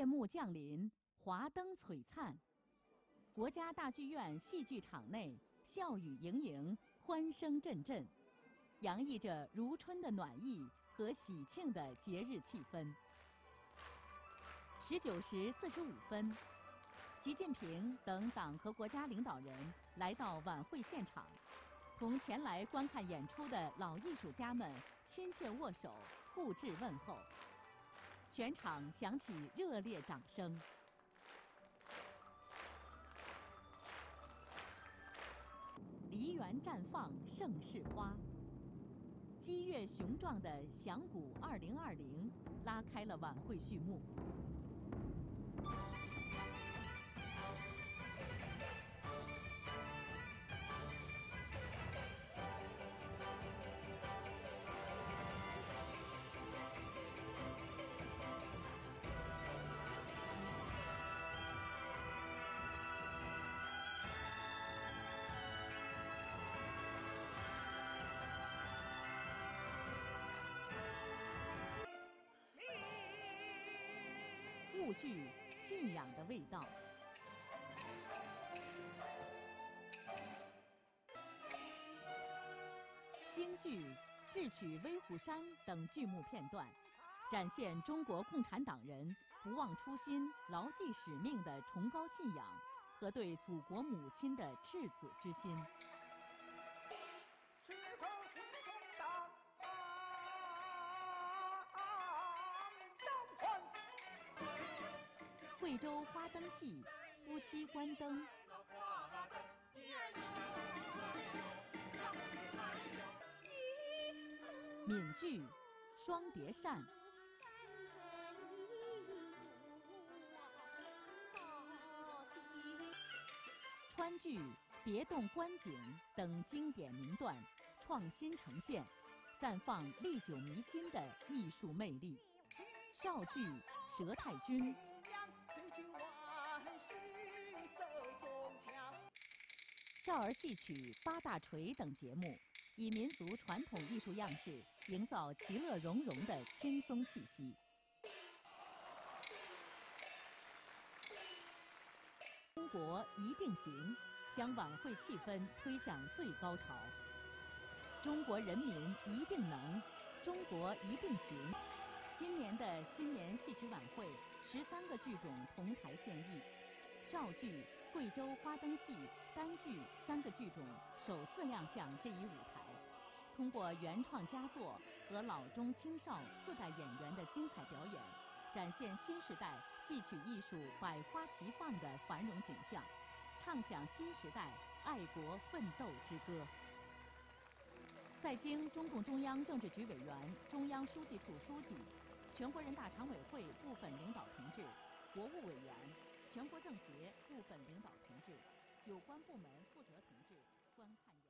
夜幕降临，华灯璀璨，国家大剧院戏剧场内笑语盈盈，欢声阵阵，洋溢着如春的暖意和喜庆的节日气氛。19时45分，习近平等党和国家领导人来到晚会现场，同前来观看演出的老艺术家们亲切握手，互致问候。全场响起热烈掌声。梨园绽放盛世花，激越雄壮的响鼓2020拉开了晚会序幕。物具信仰的味道。京剧《智取威虎山》等剧目片段，展现中国共产党人不忘初心、牢记使命的崇高信仰和对祖国母亲的赤子之心。贵州花灯戏夫妻关灯，闽剧双碟扇，川剧别动观景等经典名段创新呈现，绽放历久弥新的艺术魅力。绍剧佘太君，少儿戏曲八大锤等节目，以民族传统艺术样式营造其乐融融的轻松气息。中国一定行，将晚会气氛推向最高潮。中国人民一定能，中国一定行。今年的新年戏曲晚会，13个剧种同台献艺，绍剧、贵州花灯戏、单剧3个剧种首次亮相这一舞台，通过原创佳作和老中青少4代演员的精彩表演，展现新时代戏曲艺术百花齐放的繁荣景象，唱响新时代爱国奋斗之歌。在京中共中央政治局委员、中央书记处书记、全国人大常委会部分领导同志、国务委员、全国政协部分领导同志、有关部门负责同志观看。